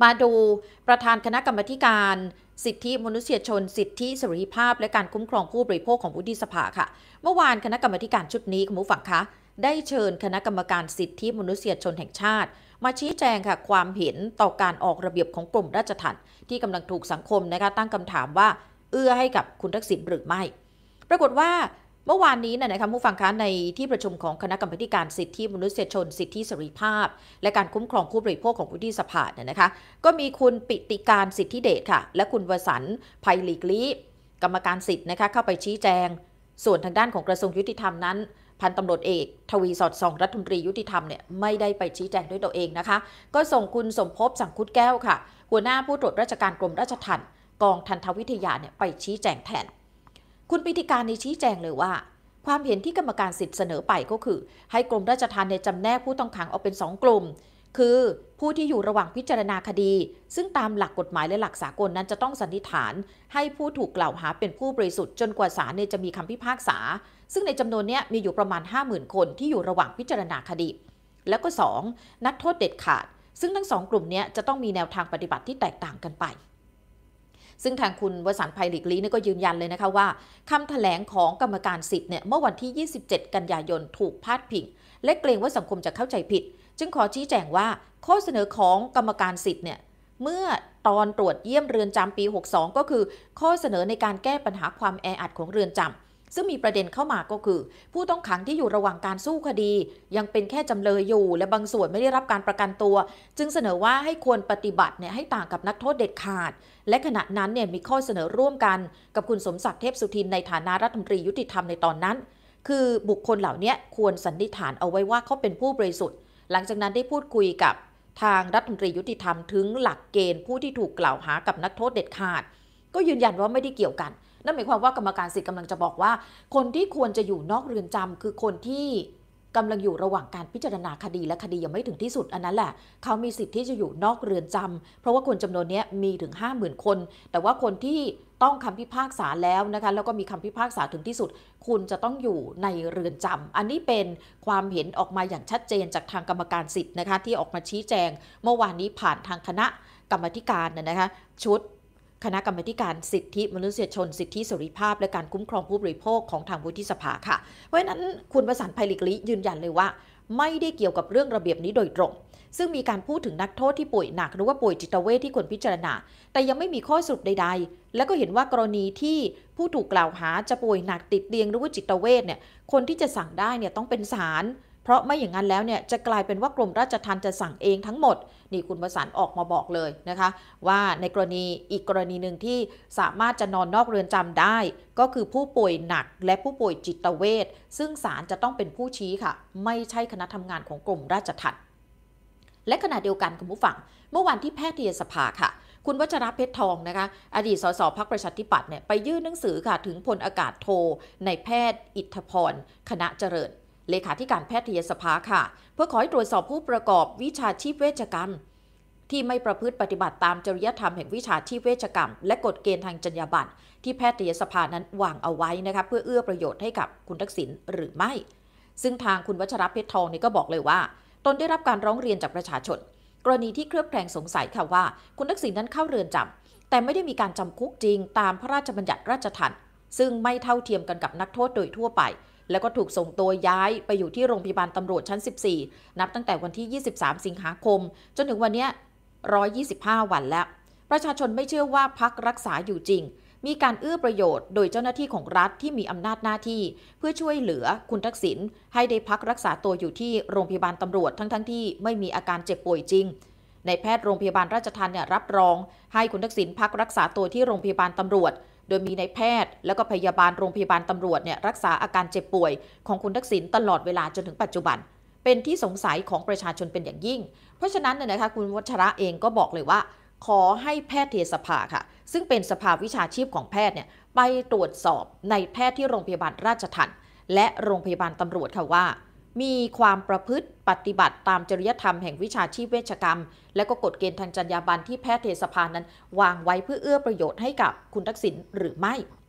มาดูประธานคณะกรรมาการสิทธิมนุษยชนสิทธิเสรีภาพและการคุ้มครองผู้บริโภคของวุฒิสภาค่ะเมื่อวานคณะกรรมาการชุดนี้คุณผู้ฟังคะได้เชิญคณะกรรมการสิทธิมนุษยชนแห่งชาติมาชี้แจงค่ะความเห็นต่อการออกระเบียบของกรมราชทัณฑ์ที่กำลังถูกสังคมนะคะตั้งคำถามว่าเอื้อให้กับคุณทักษิณหรือไม่ปรากฏว่าเมื่อวานนี้นะคะผู้ฟังคะในที่ประชุมของคณะกรรมาการสิทธิมนุษยชนสิทธิเสรีภาพและการคุ้มครองผู้บริโภคของวุฒิสภาเนี่ยนะคะก็มีคุณปิติการสิทธิเดชค่ะและคุณวสันต์ไพหลีกลี้กรรมการสิทธิ์นะคะเข้าไปชี้แจงส่วนทางด้านของกระทรวงยุติธรรมนั้นพันตำรวจเอกทวีสอดส่องรัฐมนตรียุติธรรมเนี่ยไม่ได้ไปชี้แจงด้วยตัวเองนะคะก็ส่งคุณสมภพสังคุดแก้วค่ะหัวหน้าผู้ตรวจราชการกรมราชทัณฑ์กองทันตวิทยาเนี่ยไปชี้แจงแทนคุณปิติการในชี้แจงเลยว่าความเห็นที่กรรมการสิทธิ์เสนอไปก็คือให้กรมราชทัณฑ์ในจำแนกผู้ต้องขังออกเป็น2 กลุ่มคือผู้ที่อยู่ระหว่างพิจารณาคดีซึ่งตามหลักกฎหมายและหลักสากลนั้นจะต้องสันนิษฐานให้ผู้ถูกกล่าวหาเป็นผู้บริสุทธิ์จนกว่าศาลจะมีคำพิพากษาซึ่งในจำนวนนี้มีอยู่ประมาณ 50,000 คนที่อยู่ระหว่างพิจารณาคดีแล้วก็2นักโทษเด็ดขาดซึ่งทั้ง2 กลุ่มนี้จะต้องมีแนวทางปฏิบัติที่แตกต่างกันไปซึ่งทางคุณวสันต์ไพหลีกลี้ก็ยืนยันเลยนะคะว่าคำแถลงของกรรมการสิทธิ์เนี่ยเมื่อวันที่ 27 กันยายนถูกพาดพิงและเกรงว่าสังคมจะเข้าใจผิดจึงขอชี้แจงว่าข้อเสนอของกรรมการสิทธิ์เนี่ยเมื่อตอนตรวจเยี่ยมเรือนจำปี 62 ก็คือข้อเสนอในการแก้ปัญหาความแออัดของเรือนจำซึ่งมีประเด็นเข้ามาก็คือผู้ต้องขังที่อยู่ระหว่างการสู้คดียังเป็นแค่จำเลยอยู่และบางส่วนไม่ได้รับการประกันตัวจึงเสนอว่าให้ควรปฏิบัติให้ต่างกับนักโทษเด็ดขาดและขณะนั้นมีข้อเสนอร่วมกันกับคุณสมศักดิ์เทพสุทินในฐานะรัฐมนตรียุติธรรมในตอนนั้นคือบุคคลเหล่านี้ควรสันนิษฐานเอาไว้ว่าเขาเป็นผู้บริสุทธิ์หลังจากนั้นได้พูดคุยกับทางรัฐมนตรียุติธรรมถึงหลักเกณฑ์ผู้ที่ถูกกล่าวหากับนักโทษเด็ดขาดก็ยืนยันว่าไม่ได้เกี่ยวกันนั่นหมายความว่ากรรมการสิทธิ์กำลังจะบอกว่าคนที่ควรจะอยู่นอกเรือนจำคือคนที่กำลังอยู่ระหว่างการพิจารณาคดีและคดียังไม่ถึงที่สุดอันนั้นแหละเขามีสิทธิ์ที่จะอยู่นอกเรือนจำเพราะว่าคนจำนวนนี้มีถึง 50,000 คนแต่ว่าคนที่ต้องคำพิพากษาแล้วนะคะแล้วก็มีคำพิพากษาถึงที่สุดคุณจะต้องอยู่ในเรือนจำอันนี้เป็นความเห็นออกมาอย่างชัดเจนจากทางกรรมการสิทธิ์นะคะที่ออกมาชี้แจงเมื่อวานนี้ผ่านทางคณะกรรมาธิการนะคะชุดคณะกรรมาการสิทธิมนุษยชนสิทธิเสรีภาพและการคุ้มครองผู้บริโภคของทางวุฒิสภาค่ะเพราะฉะนั้นคุณวสันต์ไพหลีกลี้ยืนยันเลยว่าไม่ได้เกี่ยวกับเรื่องระเบียบนี้โดยตรงซึ่งมีการพูดถึงนักโทษที่ป่วยหนักหรือว่าป่วยจิตเวชที่ควรพิจารณาแต่ยังไม่มีข้อสรุปใดๆและก็เห็นว่ากรณีที่ผู้ถูกกล่าวหาจะป่วยหนักติดเตียงหรือว่าจิตเวชคนที่จะสั่งได้ต้องเป็นศาลเพราะไม่อย่างนั้นแล้วจะกลายเป็นว่ากรมราชทัณฑ์จะสั่งเองทั้งหมดนี่คุณวสันต์ออกมาบอกเลยนะคะว่าในกรณีอีกกรณีหนึ่งที่สามารถจะนอนนอกเรือนจำได้ก็คือผู้ป่วยหนักและผู้ป่วยจิตเวชซึ่งศาลจะต้องเป็นผู้ชี้ค่ะไม่ใช่คณะทำงานของกรมราชทัณฑ์และขณะเดียวกันคุณผู้ฟังเมื่อวันที่แพทยสภาค่ะคุณวัชรเพชรทองนะคะอดีตสสพรรคประชาธิปัตย์ไปยื่นหนังสือค่ะถึงพลอากาศโทนายแพทย์อิทธพรคณะเจริญเลขาธิการแพทยสภาค่ะเพื่อขอให้ตรวจสอบผู้ประกอบวิชาชีพเวชกรรมที่ไม่ประพฤติปฏิบัติตามจริยธรรมแห่งวิชาชีพเวชกรรมและกฎเกณฑ์ทางจรรยาบรรณที่แพทยสภานั้นวางเอาไว้นะคะเพื่อเอื้อประโยชน์ให้กับคุณทักษิณหรือไม่ซึ่งทางคุณวัชรเพชรทองก็บอกเลยว่าตนได้รับการร้องเรียนจากประชาชนกรณีที่เคลือบแคลงสงสัยค่ะว่าคุณทักษิณนั้นเข้าเรือนจำแต่ไม่ได้มีการจำคุกจริงตามพระราชบัญญัติราชทัณฑ์ซึ่งไม่เท่าเทียมกันกับนักโทษโดยทั่วไปแล้วก็ถูกส่งตัวย้ายไปอยู่ที่โรงพยาบาลตำรวจชั้น 14 นับตั้งแต่วันที่ 23 สิงหาคมจนถึงวันนี้ 125 วันแล้วประชาชนไม่เชื่อว่าพักรักษาอยู่จริงมีการเอื้อประโยชน์โดยเจ้าหน้าที่ของรัฐที่มีอำนาจหน้าที่เพื่อช่วยเหลือคุณทักษิณให้ได้พักรักษาตัวอยู่ที่โรงพยาบาลตำรวจทั้งที่ไม่มีอาการเจ็บป่วยจริงในแพทย์โรงพยาบาลราชทัณฑ์รับรองให้คุณทักษิณพักรักษาตัวที่โรงพยาบาลตำรวจโดยมีนายแพทย์และก็พยาบาลโรงพยาบาลตำรวจรักษาอาการเจ็บป่วยของคุณทักษิณตลอดเวลาจนถึงปัจจุบันเป็นที่สงสัยของประชาชนเป็นอย่างยิ่งเพราะฉะนั้นนะคะคุณวัชระเองก็บอกเลยว่าขอให้แพทยสภาค่ะซึ่งเป็นสภาวิชาชีพของแพทย์ไปตรวจสอบในแพทย์ที่โรงพยาบาลราชทัณฑ์และโรงพยาบาลตำรวจค่ะว่ามีความประพฤติปฏิบัติตามจริยธรรมแห่งวิชาชีพเวชกรรมและก็กฎเกณฑ์ทางจรรยาบรรณที่แพทยสภานั้นวางไว้เพื่อเอื้อประโยชน์ให้กับคุณทักษิณหรือไม่